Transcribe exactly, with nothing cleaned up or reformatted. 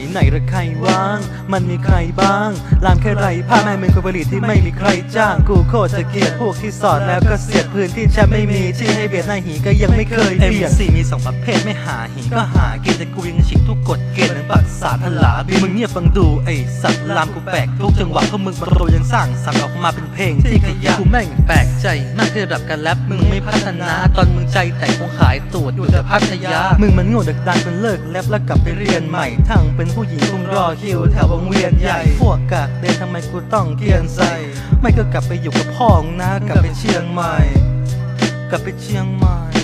ไหนละใครว่างมันมีใครบ้างลามแค่ไรผ้าแม่มึงคนผลิตที่ไม่มีใครจ้างกูโคตรจะเกลียดพวกที่สอนแล้วก็เสียดพื้นที่แชมป์ไม่มีที่ให้เบียดหน้าหีก็ยังไม่เคยเปลี่ยน เอ็ม ซี มีสองประเภทไม่หาหีก็หาเกณฑ์แต่กูยังฉีกทุกกฎเกณฑ์นั้นปักษาทลาบีมึงเงียบฟังดูไอ้สัตว์ลามกูแปลกทุกจังหวะพวกมึงโปรยังสร้างสรรค์ออกมาเป็นเพลงที่ขยะกูแม่งแปลกใจมากที่ระดับการแรปมึงไม่พัฒนาตอนมึงใจแต่คงขายตูดอยู่แต่พัทยามึงมันโง่ดักดันจนเลิกแรปแล้วกลับไปเรียนใหม่ทั้งเป็นผู้หญิงคงรอคิวแถววงเวียนใหญ่พวกกากเดินทำไมกูต้องเกียนใส่ไม่ก็กลับไปอยู่กับพ่อนะกลับไปเชียงใหม่กลับไปเชียงใหม่